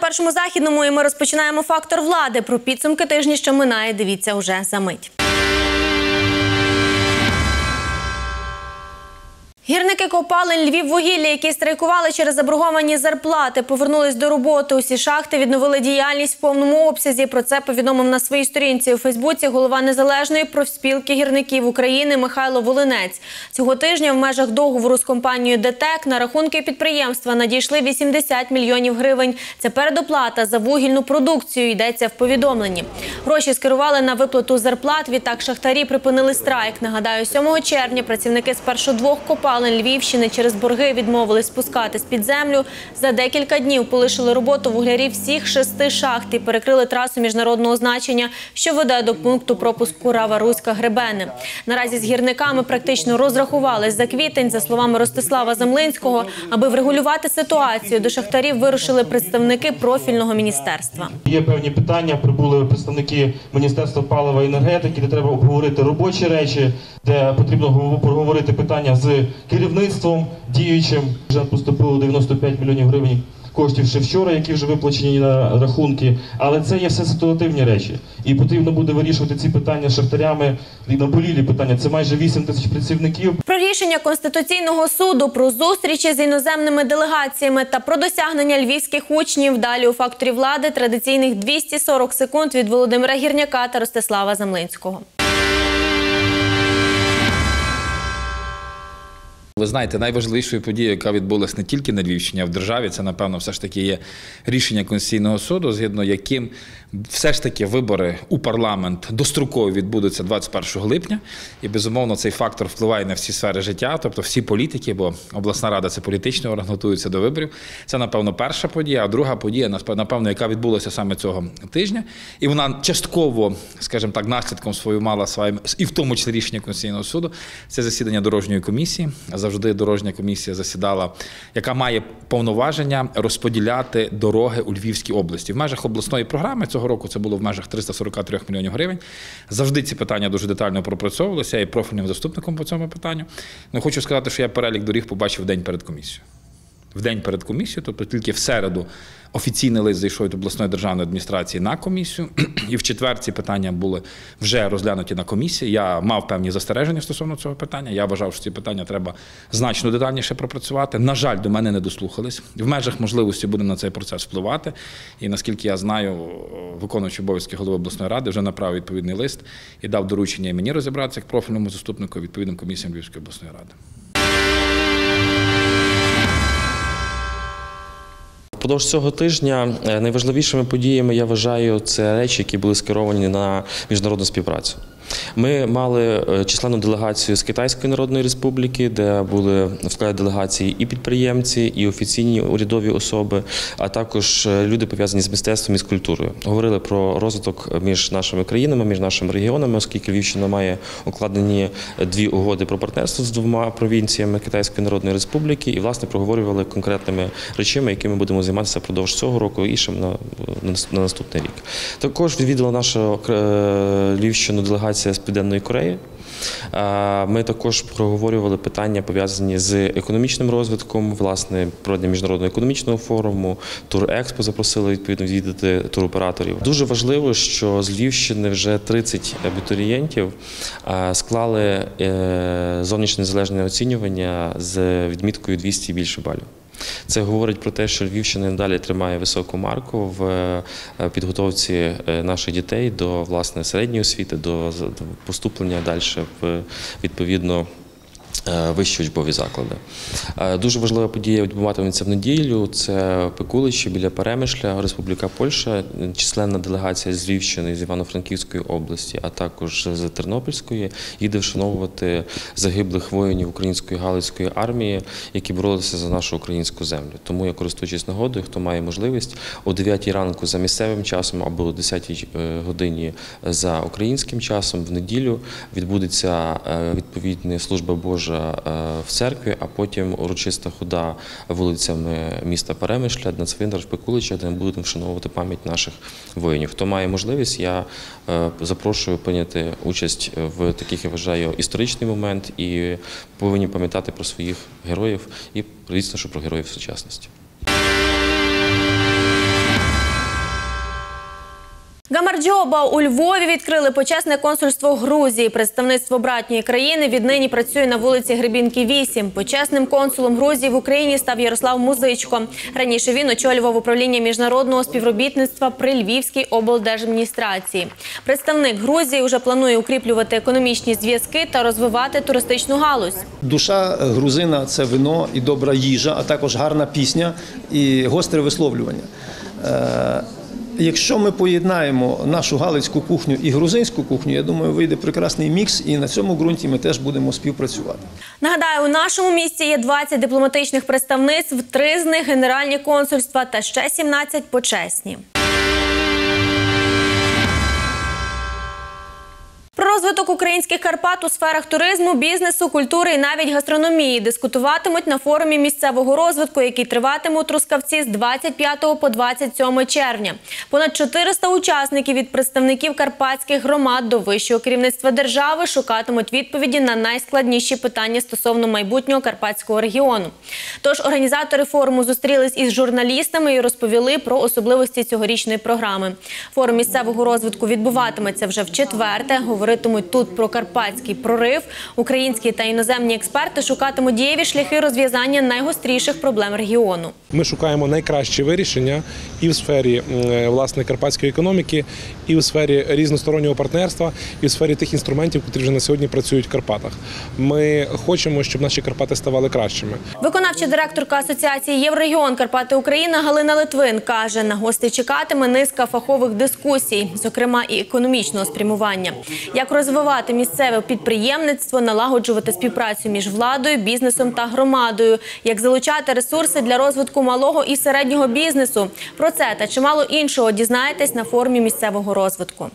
Першому Західному і ми розпочинаємо «Фактор влади». Про підсумки тижня, що минає, дивіться уже за мить. Гірники копалень «Львіввугілля», які страйкували через заборговані зарплати, повернулись до роботи. Усі шахти відновили діяльність в повному обсязі. Про це повідомив на своїй сторінці у Фейсбуці голова Незалежної профспілки гірників України Михайло Волинець. Цього тижня в межах договору з компанією «ДТЕК» на рахунки підприємства надійшли 80 мільйонів гривень. Це передоплата за вугільну продукцію, йдеться в повідомленні. Гроші скерували на виплату зарплат, відтак шахтарі припинили страйк. Нагадаю, 7 червня працівники спершу 2 копалень Львівщини через борги відмовились спускатись під землю. За декілька днів полишили роботу вуглярі всіх 6 шахт і перекрили трасу міжнародного значення, що веде до пункту пропуску Рава-Руська-Гребени. Наразі з гірниками практично розрахувались за квітень. За словами Ростислава Землинського, аби врегулювати ситуацію, до шахтарів вирушили представники профільного міністерства. Є певні питання, прибули представники Міністерства палива і енергетики, де треба обговорити робочі речі, де потрібно проговорити питання з керівництвом діючим. Вже поступило 95 мільйонів гривень коштів ще вчора, які вже виплачені на рахунки. Але це є все ситуативні речі. І потрібно буде вирішувати ці питання з шахтарями. І наболілі питання. Це майже 8 тисяч працівників. Про рішення Конституційного суду, про зустрічі з іноземними делегаціями та про досягнення львівських учнів. Далі у «Факторі влади» традиційних 240 секунд від Володимира Гірняка та Ростислава Землинського. Ви знаєте, найважливішою подією, яка відбулася не тільки на Львівщині, а в державі, це, напевно, все ж таки є рішення Конституційного суду, згідно яким все ж таки вибори у парламент достроково відбудуться 21 липня. І, безумовно, цей фактор впливає на всі сфери життя, тобто всі політики, бо обласна рада – це політичний орган, готується до виборів. Це, напевно, перша подія. А друга подія, напевно, яка відбулася саме цього тижня. І вона частково, скажімо так, наслідком свою мала і в тому числі рішення Конституційного суду. Це засідання дорожньої комісії. Завжди дорожня комісія засідала, яка має повноваження розподіляти дороги у Львівській області. В межах обласної програми цього року це було в межах 343 мільйонів гривень. Завжди ці питання дуже детально пропрацьовувалися, я є профільним заступником по цьому питанню. Ну, хочу сказати, що я перелік доріг побачив в день перед комісією. В день перед комісією, тобто тільки в середу офіційний лист зайшов від обласної державної адміністрації на комісію, і в четвер ці питання були вже розглянуті на комісії. Я мав певні застереження стосовно цього питання. Я вважав, що ці питання треба значно детальніше пропрацювати. На жаль, до мене не дослухались. В межах можливості будемо на цей процес впливати. І наскільки я знаю, виконуючий обов'язки голови обласної ради вже направив відповідний лист і дав доручення і мені розібратися як профільному заступнику відповідним комісіям Львівської обласної ради. Впродовж цього тижня найважливішими подіями, я вважаю, це речі, які були скеровані на міжнародну співпрацю. Ми мали численну делегацію з Китайської Народної Республіки, де були в складі делегації і підприємці, і офіційні урядові особи, а також люди, пов'язані з мистецтвом і з культурою. Говорили про розвиток між нашими країнами, між нашими регіонами, оскільки Львівщина має укладені 2 угоди про партнерство з 2 провінціями Китайської Народної Республіки і, власне, проговорювали конкретними речами, якими будемо займатися впродовж цього року і ще на наступний рік. Також відвідала нашу Львівщину делегація з Південної Кореї. Ми також проговорювали питання, пов'язані з економічним розвитком, власне, проведення міжнародного економічного форуму, Турекспо запросили відповідно відвідати туроператорів. Дуже важливо, що з Львівщини вже 30 абітурієнтів склали зовнішнє незалежне оцінювання з відміткою 200 і більше балів. Це говорить про те, що Львівщина надалі тримає високу марку в підготовці наших дітей до, власне, середньої освіти, до поступлення далі в, відповідно, вищі учбові заклади. Дуже важлива подія відбуватиметься в неділю. Це Пекуличі біля Перемишля, Республіка Польща, численна делегація з Львівщини, з Івано-Франківської області, а також з Тернопільської, їде вшановувати загиблих воїнів Української Галицької армії, які боролися за нашу українську землю. Тому я, користуючись нагодою, хто має можливість, о 9 ранку за місцевим часом або о 10 годині за українським часом в неділю відбудеться відповідна служба Божа в церкві, а потім урочиста хода вулицями міста Перемишля на цвинтар в Пекуличах, де ми будемо вшановувати пам'ять наших воїнів. Хто має можливість, я запрошую прийняти участь в таких, я вважаю, історичний момент і повинні пам'ятати про своїх героїв і, звісно, що про героїв сучасності. Гамарджоба у Львові відкрили почесне консульство Грузії. Представництво братньої країни віднині працює на вулиці Гребінки, 8. Почесним консулом Грузії в Україні став Ярослав Музичко. Раніше він очолював управління міжнародного співробітництва при Львівській облдержадміністрації. Представник Грузії вже планує укріплювати економічні зв'язки та розвивати туристичну галузь. Душа грузина – це вино і добра їжа, а також гарна пісня і гостре висловлювання. Якщо ми поєднаємо нашу галицьку кухню і грузинську кухню, я думаю, вийде прекрасний мікс, і на цьому ґрунті ми теж будемо співпрацювати. Нагадаю, у нашому місті є 20 дипломатичних представництв, 3 з них – генеральні консульства та ще 17 – почесні. Про розвиток українських Карпат у сферах туризму, бізнесу, культури і навіть гастрономії дискутуватимуть на форумі місцевого розвитку, який триватиме у Трускавці з 25 по 27 червня. Понад 400 учасників від представників карпатських громад до вищого керівництва держави шукатимуть відповіді на найскладніші питання стосовно майбутнього карпатського регіону. Тож організатори форуму зустрілись із журналістами і розповіли про особливості цьогорічної програми. Форум місцевого розвитку відбуватиметься вже вчетверте. Говоритимуть тут про карпатський прорив. Українські та іноземні експерти шукатимуть дієві шляхи розв'язання найгостріших проблем регіону. Ми шукаємо найкращі вирішення і в сфері, власне, карпатської економіки, і в сфері різностороннього партнерства, і в сфері тих інструментів, які вже на сьогодні працюють в Карпатах. Ми хочемо, щоб наші Карпати ставали кращими. Виконавча директорка Асоціації «Єврорегіон Карпати Україна» Галина Литвин каже, на гостей чекатиме низка фахових дискусій, зокрема і економічного спрямування. Як розвивати місцеве підприємництво, налагоджувати співпрацю між владою, бізнесом та громадою, як залучати ресурси для розвитку малого і середнього бізнесу. Про це та чимало іншого дізнаєтесь на форумі місцевого розвитку.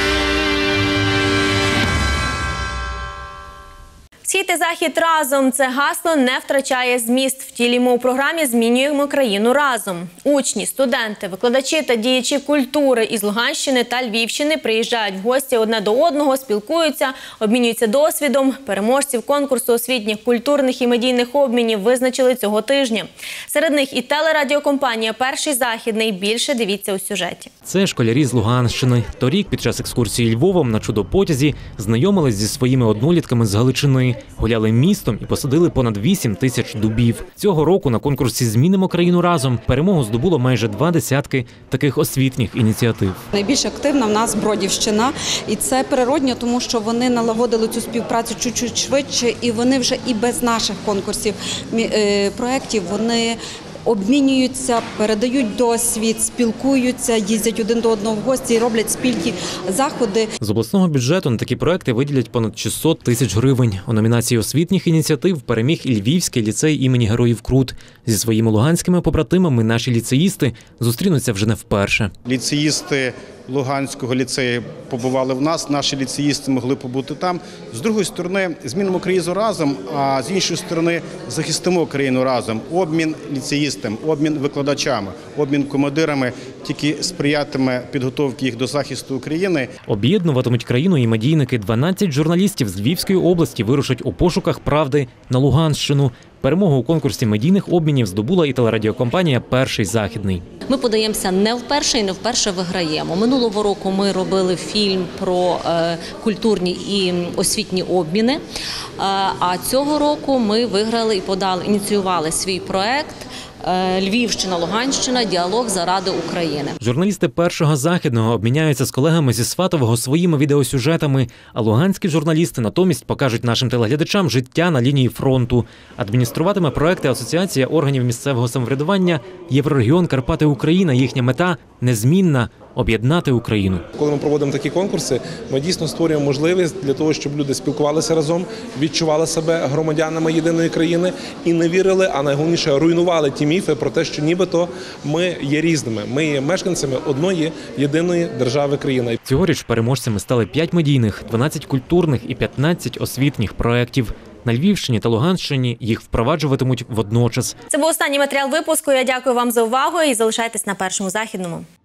Схід і захід разом – це гасло не втрачає зміст. Втілюємо у програмі «Змінюємо країну разом». Учні, студенти, викладачі та діячі культури із Луганщини та Львівщини приїжджають в гості одне до одного, спілкуються, обмінюються досвідом. Переможців конкурсу освітніх, культурних і медійних обмінів визначили цього тижня. Серед них і телерадіокомпанія «Перший західний». Більше дивіться у сюжеті. Це школярі з Луганщини. Торік під час екскурсії Львовом на чудо-потязі знайомились зі своїми однолітками з Галичини. Гуляли містом і посадили понад 8 тисяч дубів. Цього року на конкурсі «Змінимо країну разом» перемогу здобуло майже 20 таких освітніх ініціатив. Найбільш активна в нас Бродівщина, і це природньо, тому що вони налагодили цю співпрацю чуть-чуть швидше, і вони вже і без наших конкурсів, проєктів, вони обмінюються, передають досвід, спілкуються, їздять один до одного в гості і роблять спільні заходи. З обласного бюджету на такі проекти виділять понад 600 тисяч гривень. У номінації освітніх ініціатив переміг і Львівський ліцей імені Героїв Крут. Зі своїми луганськими побратимами наші ліцеїсти зустрінуться вже не вперше. Ліцеїсти Луганського ліцею побували в нас, наші ліцеїсти могли побути там. З другої сторони, змінимо країну разом, а з іншої сторони, захистимо країну разом. Обмін ліцеїстам, обмін викладачами, обмін командирами тільки сприятиме підготовці їх до захисту України. Об'єднуватимуть країну і медійники. 12 журналістів з Львівської області вирушать у пошуках правди на Луганщину. Перемогу у конкурсі медійних обмінів здобула і телерадіокомпанія «Перший західний». Ми подаємося не вперше і не вперше виграємо. Минулого року ми робили фільм про культурні і освітні обміни, а цього року ми виграли і ініціювали свій проект «Львівщина, Луганщина. Діалог заради України». Журналісти «Першого західного» обміняються з колегами зі Сватового своїми відеосюжетами, а луганські журналісти натомість покажуть нашим телеглядачам життя на лінії фронту. Адмініструватиме проекти Асоціація органів місцевого самоврядування «Єврорегіон Карпати Україна». Їхня мета – незмінна – об'єднати Україну. Коли ми проводимо такі конкурси, ми дійсно створюємо можливість для того, щоб люди спілкувалися разом, відчували себе громадянами єдиної країни і не вірили, а найголовніше руйнували ті міфи про те, що нібито ми є різними. Ми є мешканцями одної єдиної держави країни. Цьогоріч переможцями стали 5 медійних, 12 культурних і 15 освітніх проєктів. На Львівщині та Луганщині їх впроваджуватимуть водночас. Це був останній матеріал випуску. Я дякую вам за увагу і залишайтесь на Першому західному.